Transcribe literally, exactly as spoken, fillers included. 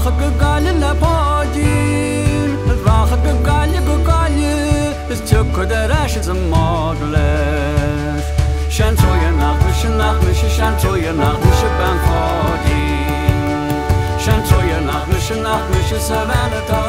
vraag ik Galia la Pháidín, het vraag ik Galia go Galia, is tukker de rash is een modles. Shantoya nach mische nach mische Shantoya nach mische ban Pháidín. Shantoya nach mische nach mische Savannah.